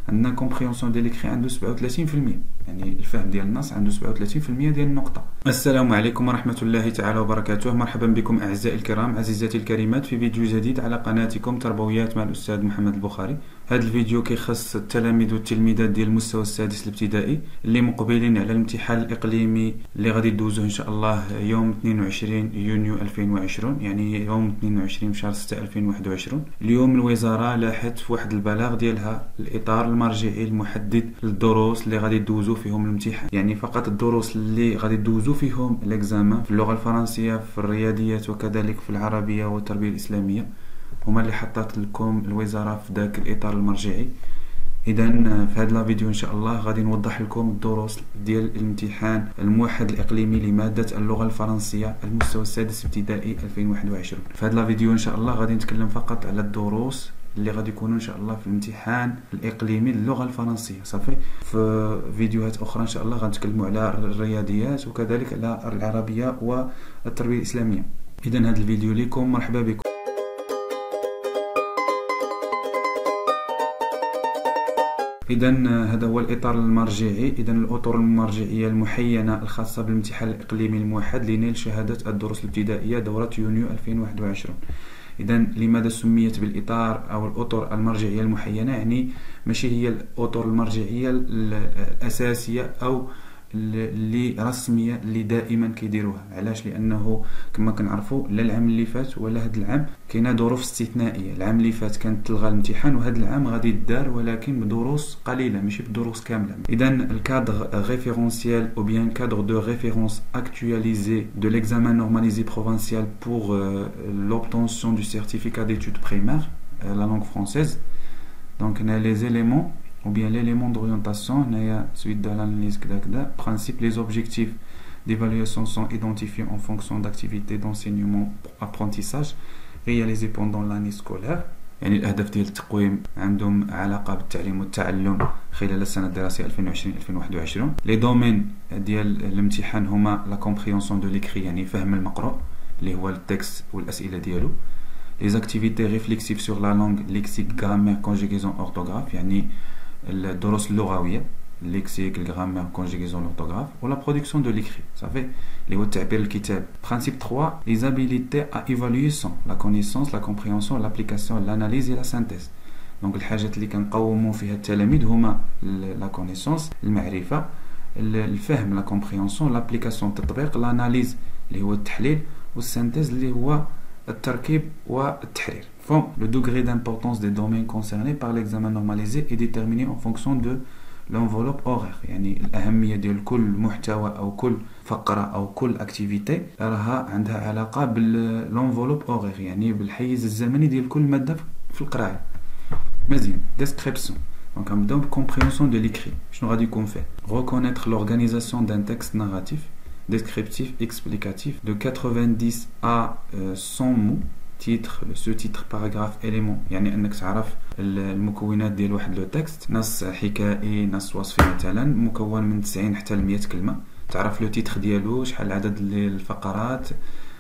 عندنا كومبريونسيون ديال ليكري عنده 37%، يعني الفهم ديال النص عنده 37% ديال النقطة. السلام عليكم ورحمة الله تعالى وبركاته. مرحبا بكم أعزائي الكرام، عزيزاتي الكريمات، في فيديو جديد على قناتكم تربويات مع الأستاذ محمد البخاري. هذا الفيديو كيخص التلاميذ والتلميذات ديال المستوى السادس الابتدائي اللي مقبلين على الامتحان الإقليمي اللي غادي يدوزوه إن شاء الله يوم 22 يونيو 2020، يعني يوم 22 شهر 6 2021. اليوم الوزارة لاحت في واحد البلاغ ديالها الإطار المرجعي المحدد للدروس اللي غادي يدوزو فيهم الامتحان، يعني فقط الدروس اللي غادي يدوزو فيهم الاكزامان في اللغة الفرنسية، في الرياضيات، وكذلك في العربية والتربية الإسلامية، هما اللي حطات لكم الوزارة في ذاك الإطار المرجعي. إذا في هذا الفيديو إن شاء الله غادي نوضح لكم الدروس ديال الامتحان الموحد الإقليمي لمادة اللغة الفرنسية المستوى السادس ابتدائي 2021. في هذا الفيديو إن شاء الله غادي نتكلم فقط على الدروس اللي غادي يكونوا ان شاء الله في الامتحان الاقليمي للغه الفرنسيه. صافي، في فيديوهات اخرى ان شاء الله غنتكلموا على الرياضيات وكذلك على العربيه والتربيه الاسلاميه. اذا هذا الفيديو لكم، مرحبا بكم. إذا هذا هو الإطار المرجعي. إذا الأطر المرجعية المحينة الخاصة بالامتحان الإقليمي الموحد لنيل شهادة الدروس الابتدائية دورة يونيو 2021. إذا لماذا سميت بالإطار أو الأطر المرجعية المحينة؟ يعني ماشي هي الأطر المرجعية الأساسية أو اللي رسمية اللي دائما كيديروها. علاش؟ لأنه كما كنعرفوا لا العام اللي فات ولا هذا العام كاينه ظروف استثنائية. العام اللي فات كانت تلغى الامتحان، وهذا العام غادي يدار ولكن بدروس قليلة ماشي بدروس كاملة. إذا الكادر référentiel ou bien cadre de référence actualisé de l'examen normalisé provincial pour l'obtention du certificat d'études primaires la langue française. Donc on a les éléments ou bien l'élément d'orientation, suite de l'analyse principe, les objectifs d'évaluation sont identifiés en fonction d'activités d'enseignement apprentissage réalisées pendant l'année scolaire. يعني الأهداف ديال التقويم عندهم علاقة بالتعليم والتعلم خلال السنة الدراسية 2020-2021. لي دومين ديال الامتحان هما لا كومبريونسيون دو ليكري، يعني فهم المقروء اللي هو التكست والأسئلة ديالو. les activités réflexives sur la langue, lexique, grammaire, conjugaison, orthographe، يعني الدروس اللغوية، الليكسيك، الجرامير، conjugaison, l'orthographe، ou la production de l'écrit. Ça fait les التعبير الكتاب. Principe 3, les habilités à évaluer sont la connaissance, la compréhension, l'application, l'analyse et la synthèse. Donc الحاجات اللي كنقوموا فيها التلاميذ هما la connaissance، المعرفة، الفهم، la compréhension، l'application، التطبيق، l'analyse اللي هو التحليل، والسynthèse اللي هو التركيب والتحرير. Le degré d'importance des domaines concernés par l'examen normalisé est déterminé en fonction de l'enveloppe horaire. يعني الأهمية ديال كل محتوى أو كل فقرة أو كل activité راها عندها علاقة بالenveloppe horaire، يعني بالحيز الزمني ديال كل مادة في القراية. مزيان. Description. Donc نبداو بالcompréhension de l'écrit. شنو غادي يكون فيه؟ Reconnaître l'organisation d'un texte narratif descriptif explicatif de 90 à 100 mots. تيتر، سو تيتر، باراغراف، إليمون، يعني أنك تعرف المكونات ديال واحد لو تكست. نص حكائي، نص وصفي مثلا مكون من 90 حتى ل 100 كلمة. تعرف لو تيتر ديالو، شحال عدد الفقرات،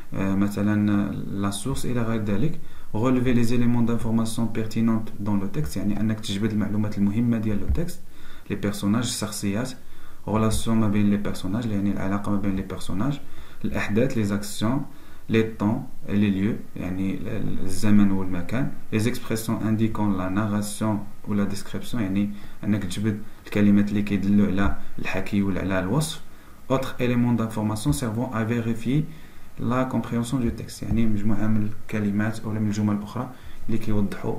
مثلا لا سورس إلى غير ذلك. relever les éléments d'information pertinentes dans le texte، يعني أنك تجبد المعلومات المهمة ديال لو تكست. les personnages، الشخصيات، relation ما بين les personnages، يعني العلاقة ما بين les personnages، الأحداث، les actions، les temps et les lieux، يعني الزمن والمكان. les expressions indiquant la narration ou la description، يعني أنك تجبد الكلمات اللي كيدلوا على الحكي ولا على الوصف. autres éléments d'information servant à vérifier la compréhension du texte، يعني مجموعة من الكلمات أو من الجمل الأخرى اللي كيوضحوا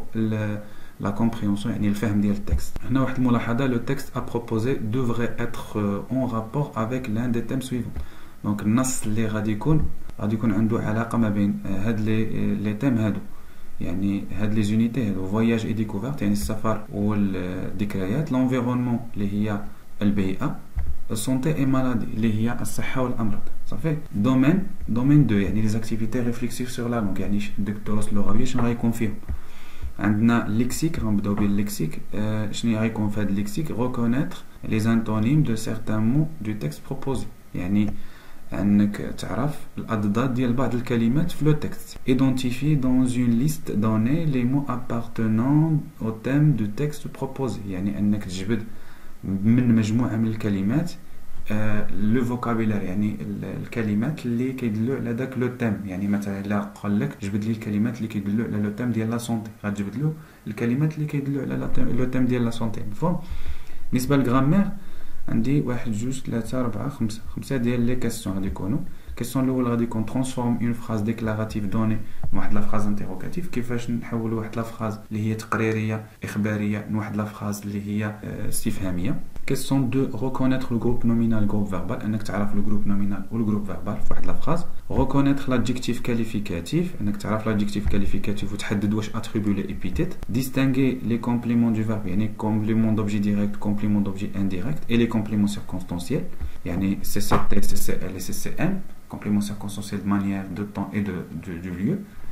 la compréhension، يعني الفهم ديال التكست. هنا واحد الملاحظة، le texte à proposer devrait être en rapport avec l'un des thèmes suivants. donc النص اللي غادي يكون عنده علاقة ما بين هاد لي تيم هادو، يعني هاد لي زونيتي هادو. فواياج اي ديكوفرت، يعني السفر والذكريات. لونفيرونمون اللي هي البيئة. السونتي اي مالادي اللي هي الصحة والأمراض. صافي. دومين 2 يعني لي زاكتيفيتي ريفليكسيف سور لا لونغ، يعني الدروس اللغوية شنو غيكون فيهم. عندنا ليكسيك، غنبداو بالليكسيك. شنو غيكون في هاد الليكسيك؟ reconnaître les antonymes de certains mots du texte proposé، يعني انك تعرف الاضداد ديال بعض الكلمات في لو تكست. identifier dans une liste donnée les mots appartenant au thème du texte proposé، يعني انك تجبد من مجموعه من الكلمات لو فوكابولار، يعني الكلمات اللي كيدلوا على داك لو تيم. يعني مثلا الا قال لك جبد لي الكلمات اللي كيدلوا على لو تيم ديال لا سونتي، غتجبد له الكلمات اللي كيدلوا على لو تيم ديال لا سونتي. مفهوم؟ بالنسبه للغرامير عندي 1 2 3 4 5 ديال لي كيسيون غادي يكونوا. الكيسيون الاول غادي يكون ترانسفورم اون فراز ديكلاراتيف دوني واحد لا فراز انتيروغاتيف، كيفاش نحولوا واحد لا فراز اللي هي تقريريه اخباريه لواحد لا فراز اللي هي استفهاميه. Question 2, reconnaître le groupe nominal, le groupe verbal. انك تعرف le groupe nominal ou le groupe verbal في واحد لا فراز. Reconnaître l'adjectif qualificatif. انك تعرف l'adjectif qualificatif وتحدد واش attribut les épithètes. Distinguer les compléments du verbe، يعني complément d'objet direct, complément d'objet indirect et les compléments circonstanciels. يعني CCT, CCL et CCM. Complément circonstanciel de manière, de temps et du lieu.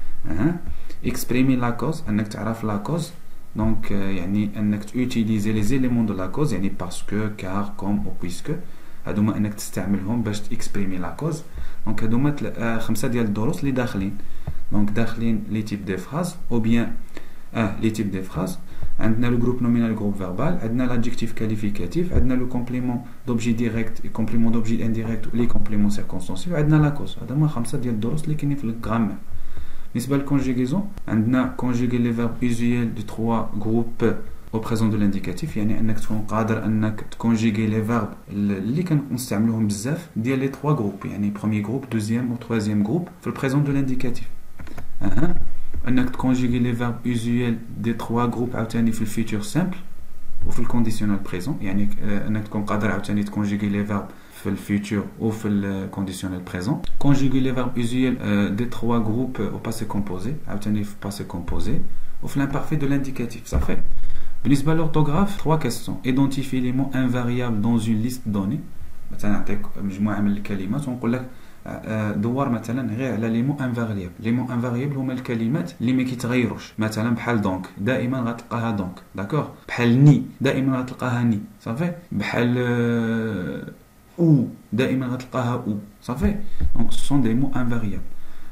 Exprimer la cause. انك تعرف la cause. Donc يعني انك utiliser les éléments de la cause، يعني parce que، car، comme ou puisque. هادوما انك تستعملهم باش تexprimer la cause. دونك هادوما 5 ديال الدروس اللي داخلين. دونك داخلين لي تيب دي فراز او بيان لي تيب دي فراز. عندنا لو جروب نومينال جروب فيربال، عندنا l'adjectif qualificatif، عندنا لو كومبليمون دوبجي ديريكت اي كومبليمون دوبجي انديريكت ولي كومبليمون سيركونستانسيل، وعندنا لا كوز. هادوما 5 ديال الدروس اللي كاينين في الغرامير. بالنسبه للكونجيغيزون عندنا كونجيغي لي فيرب يوزويل دو 3 جروب au présent de l'indicatif، يعني انك تكون قادر انك تكونجيغي لي فيرب اللي كنستعملوهم بزاف ديال لي 3 جروب، يعني بروميير جروب، دوزيام و ترويزيام جروب في البريزون دو l'indicatif. انك تكونجيغي لي فيرب يوزويل دي 3 جروب عاوتاني في الفيتور سامبل وفي الكونديسيونال بريزون، يعني انك تكون قادر عاوتاني تكونجيغي لي فيرب في الفيتور ou في الكونديسيونال بريزون. conjuguer les verbes usuels des 3 groupes au passé composé، عاوتاني في passé composé وفي l'imparfait de l'indicatif. صافي. بالنسبه للorthographe 3 questions. identifier les mots invariables dans une liste donnée. مثلا نعطيك مجموعه من الكلمات ونقول لك دور مثلا غير على لي مو انفاريابل. لي مو انفاريابل هما الكلمات اللي ما كيتغيروش، مثلا بحال دونك دائما غتلقاها دونك، داكور. بحال ني دائما غتلقاها ني، صافي. بحال او دائما غتلقاها او، صافي. دونك ce sont des mots invariables.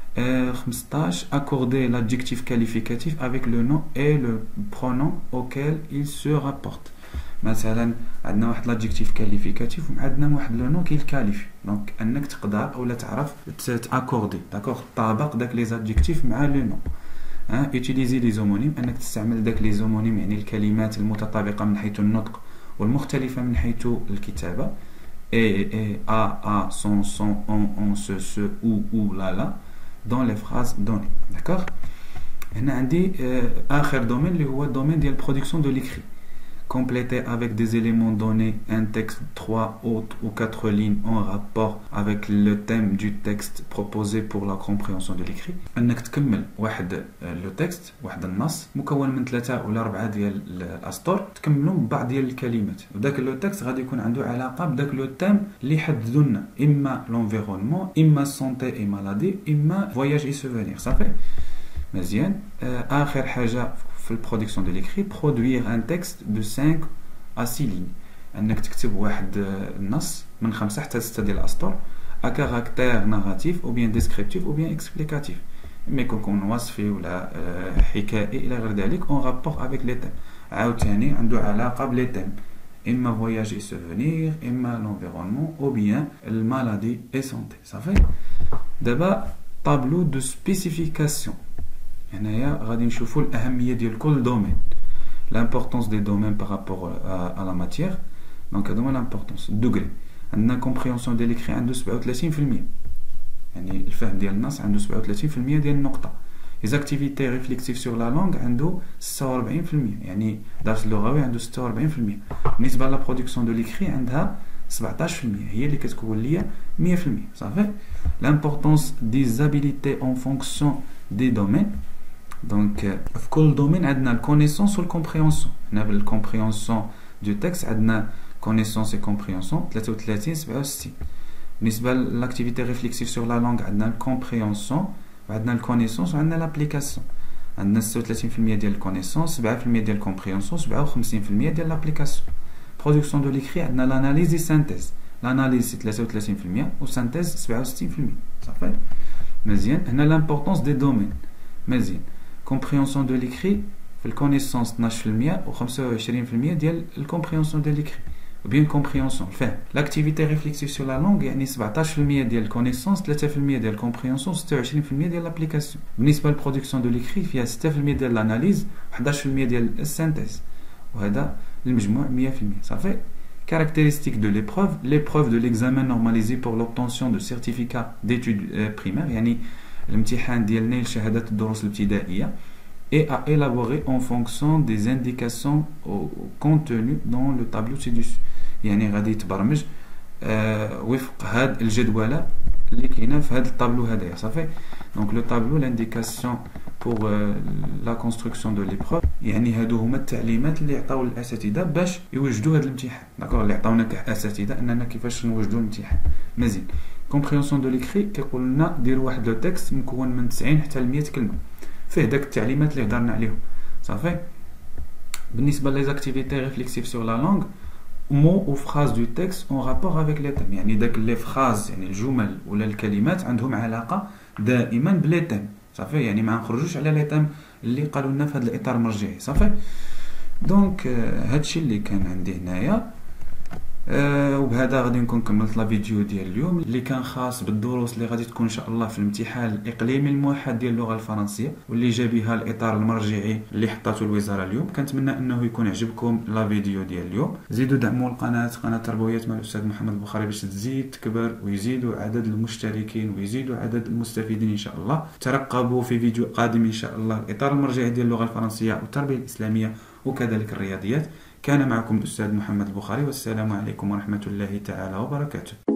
15 accorder l'adjectif qualificatif avec le nom et le pronom auquel il se rapporte. مثلا عندنا واحد l'adjectif qualificatif وعندنا واحد لو نو كيالكاليفي. دونك انك تقدر اولا تعرف تاكوردي، داكوغ، طابق داك لي زادجيكتيف مع لو نو. utiliser les homonymes، انك تستعمل داك لي زومونيم، يعني الكلمات المتطابقه من حيث النطق والمختلفه من حيث الكتابه. et a son on ce ou la dans les phrases données. D'accord. هنا عندي آخر دومين اللي هو الدومين ديال production de l'écrit. Compléter avec des éléments donnés un texte 3 ou 4 lignes en rapport avec le thème du texte proposé pour la compréhension de l'écrit. انك تكمل واحد لو تكست، واحد النص مكون من 3 ولا 4 ديال الاسطر، تكملهم ببعض ديال الكلمات، وداك لو تكست غادي يكون عنده علاقه بداك لو تيم اللي حددوا لنا، اما لونفيرونمون، اما سونتي اي مالادي، اما فواياج اي سوفونير. صافي مزيان. اخر حاجه في البرودكسيون دو ليكري، برودوير ان تكست دو 5 à 6 lignes، انك تكتب واحد النص من 5 حتى 6 ديال الاسطر ا كاركتير ناراتيف او بيان ديسكريبتيف او بيان اكسبليكاتيف، اما يكون وصفي ولا حكائي الى غير ذلك، اون رابور افيك لي تيم، عاوتاني عنده علاقه بلي تيم، اما فواياج اي سوفونير، اما لونفيرونمون او بيان المالادي اي سونتي. صافي. دابا طابلو دو سبيسيفيكاسيون، هنايا غادي نشوفوا الاهميه ديال كل دومين، l'importance des domaines par rapport à la matière. donc هادوما l'importance. degré عندنا compréhension ديال l'écrit عنده 37%، يعني الفهم ديال النص عنده 37% ديال النقطه. les activités réflexives sur la langue عنده 46%، يعني درس اللغوي عنده 46%. بالنسبه لا production de l'écrit عندها 17%، هي اللي كتكون ليا 100%. صافي. l'importance des habiletés en fonction des domaines. Donc في كل دومين عندنا الكونيسونس والكومبريهنسيون. هنا بالكومبريهنسيون دو تكست عندنا كونيسونس اي كومبريهنسيون 33 67. بالنسبه لاكتيفيتي ريفليكسيف سور لا لونغ عندنا الكومبريهنسيون وعندنا الكونيسونس وعندنا لابليكاسيون. عندنا 36% ديال الكونيسونس، 7% ديال الكومبريهنسيون، 57% ديال لابليكاسيون. برودكسيون دو ليكري عندنا لاناليز اي سانتيز، l'analyse c'est 33% والسانتيز 67%. صافي مزيان. هنا لامبورطونس دي دومين مزيان. كومبريهنسيون دو ليكري في الكونيسونس 12% و 25% ديال الكومبريهنسيون دو ليكري وبين كومبريهنسيون الفهم. لاكتيفيتي ريفليكسيف سور لا لونغ يعني 17% ديال الكونيسونس 3% ديال الكومبريهنسيون 26% ديال لابليكاسيون. بالنسبه للبرودكسيون دو ليكري فيها 6% ديال الاناليز 11% ديال السانتيز وهذا المجموع 100%. صافي. Caractéristiques de l'épreuve. L'épreuve de l'examen normalisé pour l'obtention de certificat d'études primaires يعني الامتحان ديال نيل شهادة الدروس الابتدائية et à élaborer en fonction des indications contenues dans le tableau ci-dessus. يعني غادي يتبرمج وفق هاد الجدولة اللي كاينه في هاد الطابلو هدايا. صافي. دونك لو طابلو لانديكاسيون بور لا كونستركسيون دو ليبروف يعني هادو هما التعليمات اللي عطاو للاساتذه باش يوجدوا هاد الامتحان. داكوغ اللي عطاونا كاساتذه اننا كيفاش نوجدوا الامتحان. مزيان. كومبريهنسيون دو ليكري كيقول لنا ديروا واحد لو تكست مكون من 90 حتى ل 100 كلمه فيه داك التعليمات اللي هضرنا عليهم. صافي. بالنسبه لي زاكتيفيتي ريفليكسيف سور لا لونغ mots ou phrases du texte en rapport avec les thèmes يعني داك لي فراز يعني الجمل ولا الكلمات عندهم علاقه دائما بلي تيم. صافي. يعني ما نخرجوش على لي تيم اللي قالوا لنا في هذا الاطار المرجعي. صافي. دونك هادشي اللي كان عندي هنايا وبهذا غادي نكون كملت لا فيديو ديال اليوم اللي كان خاص بالدروس اللي غادي تكون ان شاء الله في الامتحان الاقليمي الموحد ديال اللغه الفرنسيه واللي جا بها الاطار المرجعي اللي حطاته الوزاره اليوم. كنتمنى انه يكون عجبكم لا فيديو ديال اليوم. زيدوا دعموا القناه قناه تربويات مع الاستاذ محمد البخاري باش تزيد تكبر ويزيدوا عدد المشتركين ويزيدوا عدد المستفيدين ان شاء الله. ترقبوا في فيديو قادم ان شاء الله الاطار المرجعي ديال اللغه الفرنسيه والتربيه الاسلاميه وكذلك الرياضيات. كان معكم الأستاذ محمد البخاري والسلام عليكم ورحمة الله تعالى وبركاته.